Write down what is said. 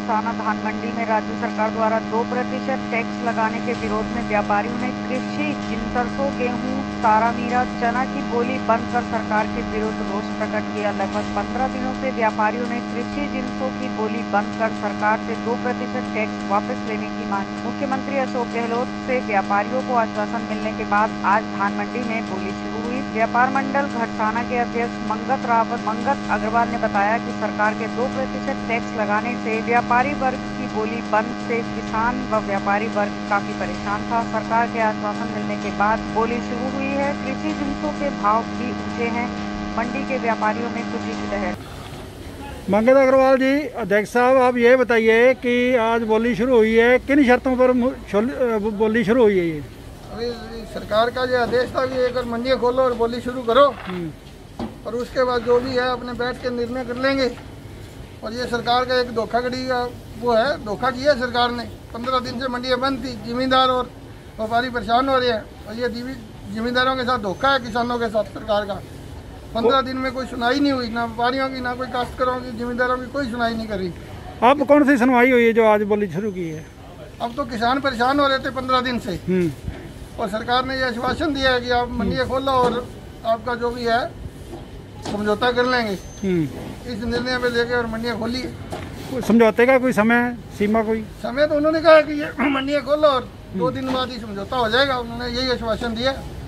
घरसाना धान मंडी में राज्य सरकार द्वारा 2% टैक्स लगाने के विरोध में व्यापारियों ने कृषि सरसों, गेहूं, तारा मीरा, चना की बोली बंद कर सरकार के विरुद्ध रोष प्रकट किया। लगभग 15 दिनों से व्यापारियों ने कृषि जिन्सों की बोली बंद कर सरकार से 2% टैक्स वापस लेने की मांग। मुख्यमंत्री अशोक गहलोत से व्यापारियों को आश्वासन मिलने के बाद आज धान मंडी में बोली शुरू हुई। व्यापार मंडल घरसाना के अध्यक्ष मंगत अग्रवाल ने बताया कि सरकार के 2% टैक्स लगाने से व्यापारी वर्ग की बोली बंद से किसान व व्यापारी वर्ग काफी परेशान था। सरकार के आश्वासन मिलने के बाद बोली शुरू हुई है। कृषि जिन्सों के भाव भी ऊंचे हैं। मंडी के व्यापारियों में खुशी की लहर। मंगत अग्रवाल जी, अध्यक्ष साहब, आप ये बताइए कि आज बोली शुरू हुई है, किन शर्तों पर बोली शुरू हुई है? ये अभी सरकार का जो आदेश था कि अगर मंडियाँ खोलो और बोली शुरू करो, और उसके बाद जो भी है अपने बैठ के निर्णय कर लेंगे। और ये सरकार का एक धोखाधड़ी का वो है, धोखा किया सरकार ने। 15 दिन से मंडियाँ बंद थी, जिम्मेदार और व्यापारी परेशान हो रहे हैं, और ये जिम्मेदारों के साथ धोखा है किसानों के साथ सरकार का। 15 दिन में कोई सुनाई नहीं हुई, ना व्यापारियों की, ना कोई काश्तकारों की, जिम्मेदारों की कोई सुनाई नहीं करी। अब कौन सी सुनवाई हुई है जो आज बोली शुरू की है? अब तो किसान परेशान हो रहे थे 15 दिन से, और सरकार ने ये आश्वासन दिया है कि आप मंडियाँ खोलो और आपका जो भी है समझौता कर लेंगे। इस निर्णय पे लेके और मंडियाँ खोली। समझौते का कोई समय सीमा? कोई समय तो उन्होंने कहा कि ये मंडियाँ खोलो और 2 दिन बाद ही समझौता हो जाएगा। उन्होंने यही आश्वासन दिया।